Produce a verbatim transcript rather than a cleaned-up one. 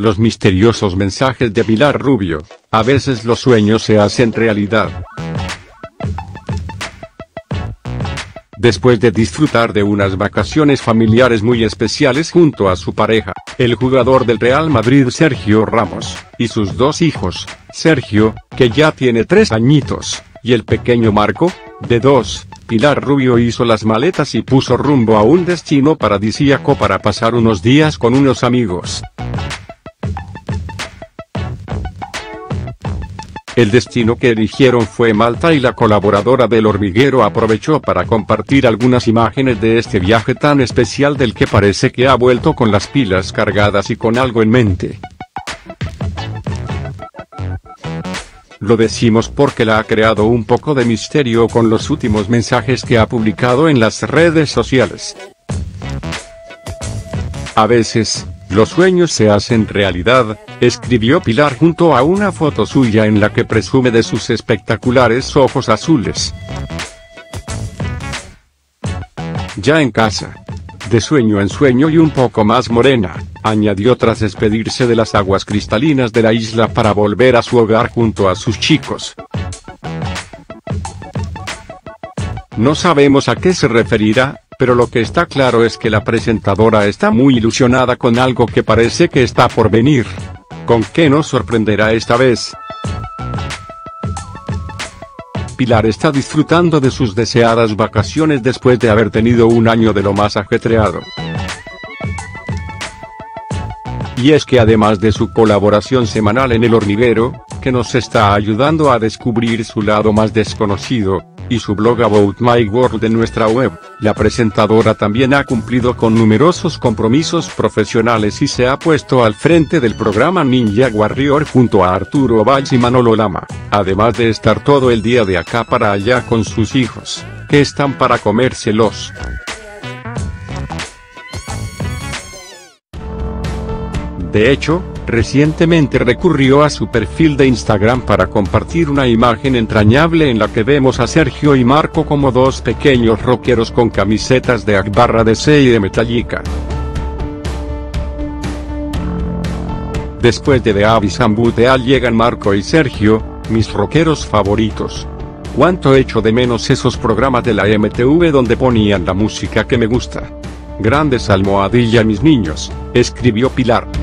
Los misteriosos mensajes de Pilar Rubio. A veces los sueños se hacen realidad. Después de disfrutar de unas vacaciones familiares muy especiales junto a su pareja, el jugador del Real Madrid Sergio Ramos, y sus dos hijos, Sergio, que ya tiene tres añitos, y el pequeño Marco, de dos, Pilar Rubio hizo las maletas y puso rumbo a un destino paradisíaco para pasar unos días con unos amigos. El destino que eligieron fue Malta y la colaboradora del Hormiguero aprovechó para compartir algunas imágenes de este viaje tan especial del que parece que ha vuelto con las pilas cargadas y con algo en mente. Lo decimos porque la ha creado un poco de misterio con los últimos mensajes que ha publicado en las redes sociales. A veces, los sueños se hacen realidad, escribió Pilar junto a una foto suya en la que presume de sus espectaculares ojos azules. Ya en casa. De sueño en sueño y un poco más morena, añadió tras despedirse de las aguas cristalinas de la isla para volver a su hogar junto a sus chicos. No sabemos a qué se referirá, pero lo que está claro es que la presentadora está muy ilusionada con algo que parece que está por venir. ¿Con qué nos sorprenderá esta vez? Pilar está disfrutando de sus deseadas vacaciones después de haber tenido un año de lo más ajetreado. Y es que además de su colaboración semanal en El Hormiguero, que nos está ayudando a descubrir su lado más desconocido, y su blog About My World en nuestra web, la presentadora también ha cumplido con numerosos compromisos profesionales y se ha puesto al frente del programa Ninja Warrior junto a Arturo Valls y Manolo Lama, además de estar todo el día de acá para allá con sus hijos, que están para comérselos. De hecho, recientemente recurrió a su perfil de Instagram para compartir una imagen entrañable en la que vemos a Sergio y Marco como dos pequeños rockeros con camisetas de Akbarra D C y de Metallica. Después de The Abyss and Burial llegan Marco y Sergio, mis rockeros favoritos. Cuánto echo de menos esos programas de la M T V donde ponían la música que me gusta. Grandes almohadilla mis niños, escribió Pilar.